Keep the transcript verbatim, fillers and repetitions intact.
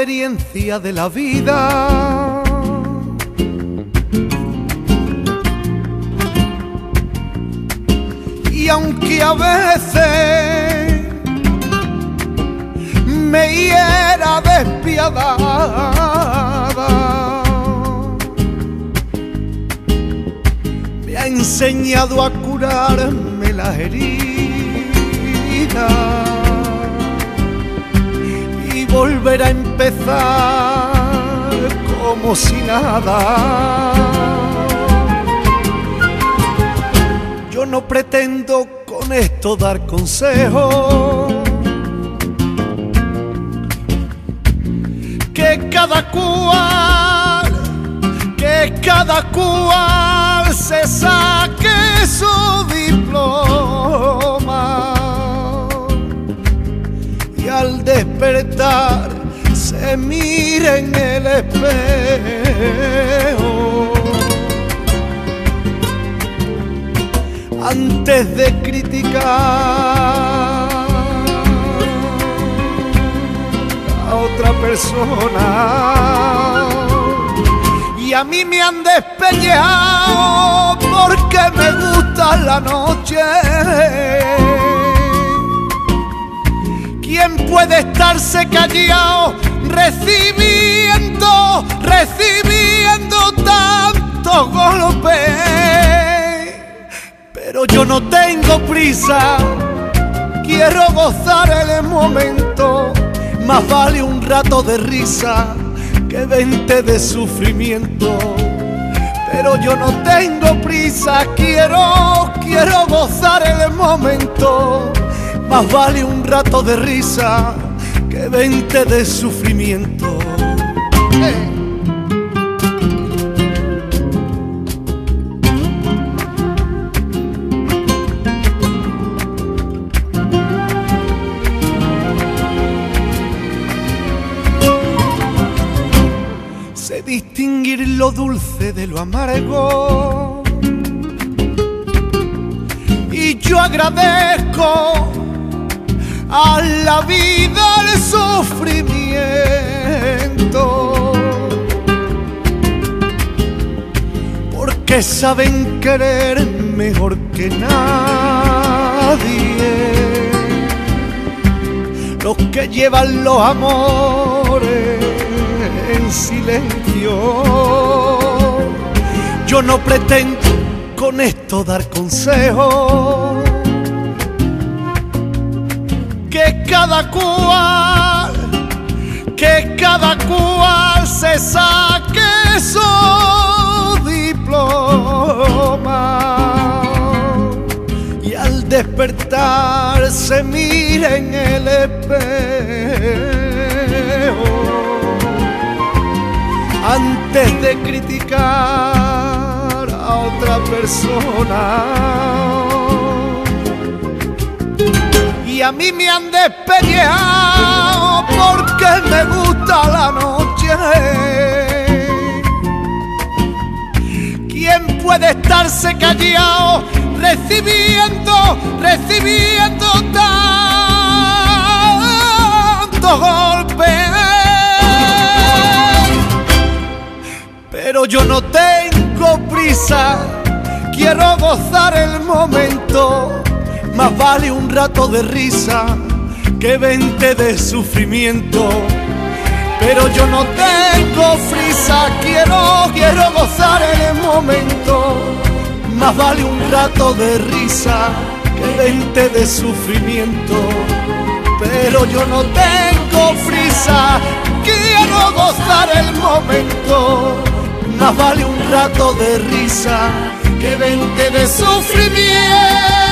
experiencia de la vida. Y aunque a veces me hiera despiadada, me ha enseñado a curarme las heridas y volver a empezar como si nada. Yo no pretendo con esto dar consejos, que cada cual, que cada cual se saque su diploma y al despertar se mire en el espejo. Antes de criticar a otra persona, y a mí me han despellejado porque me gusta la noche. ¿Quién puede estarse callado recibiendo, rcibiendo tantos golpes? Pero yo no tengo prisa, quiero gozar el momento. Más vale un rato de risa que veinte de sufrimiento. Pero yo no tengo prisa, quiero, quiero gozar el momento. Más vale un rato de risa que veinte de sufrimiento. ¡Eh! Sé distinguir lo dulce de lo amargo, y yo agradezco a la vida el sufrimiento, porque saben querer mejor que nadie los que llevan los amores en silencio. Yo no pretendo con esto dar consejos, que cada cual, que cada cual se saque su diploma y al despertar se mire en el espejo. Antes de criticar a otra persona, y a mí me han despellejado porque me gusta la noche. ¿Quién puede estarse callado recibiendo, recibiendo tantos golpes? Pero yo no tengo prisa, quiero gozar el momento. Más vale un rato de risa que veinte de sufrimiento. Pero yo no tengo prisa, quiero, quiero gozar el momento. Más vale un rato de risa que veinte de sufrimiento. Pero yo no tengo prisa, quiero gozar el momento. Más vale un rato de risa que veinte de sufrimiento.